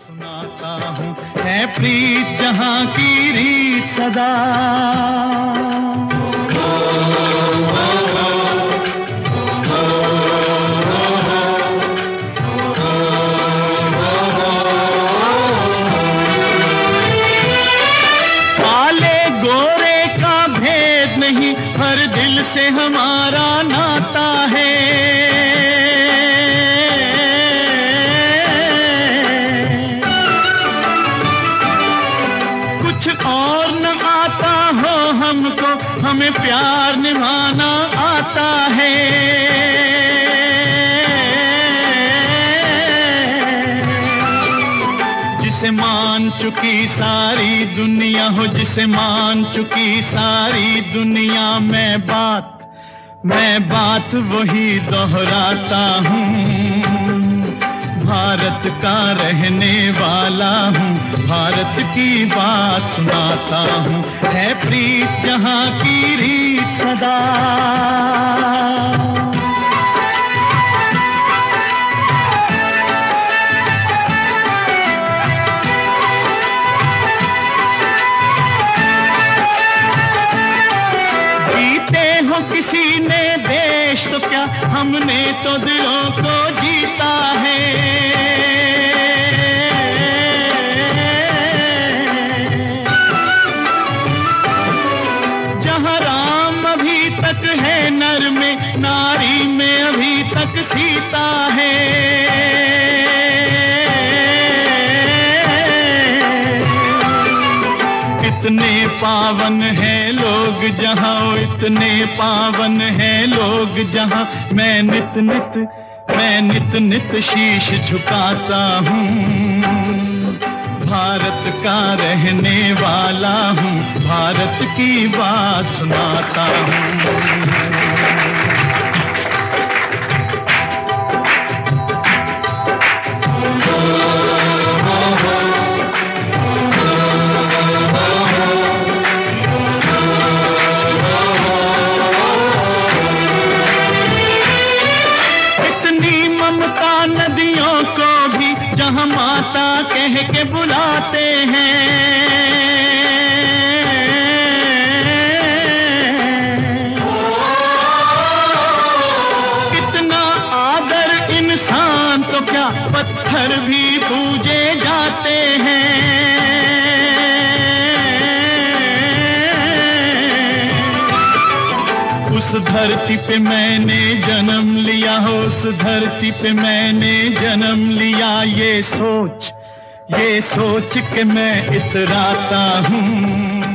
सुनाता हूँ, है प्रीत जहाँ की रीत सदा। काले गोरे का भेद नहीं, हर दिल से हमारा नाता है। कुछ और न आता हो हमको, हमें प्यार निभाना आता है। जिसे मान चुकी सारी दुनिया हो, जिसे मान चुकी सारी दुनिया, मैं बात वही दोहराता हूँ। भारत का रहने वाला हूँ, भारत की बात सुनाता हूँ, है प्रीत जहाँ की रीत सदा। किसी ने देश तो क्या, हमने तो दिलों को जीता है। जहाँ राम अभी तक है नर में, नारी में अभी तक सीता है। इतने पावन हैं लोग जहाँ, इतने पावन हैं लोग जहाँ, मैं नित नित शीश झुकाता हूँ। भारत का रहने वाला हूँ, भारत की बात सुनाता हूँ। नदियों को भी जहाँ माता कह के बुलाते हैं। कितना आदर इंसान तो क्या, पत्थर भी पूजे जाते हैं। उस धरती पे मैंने जन्म लिया हो, उस धरती पे मैंने जन्म लिया, ये सोच के मैं इतराता हूँ।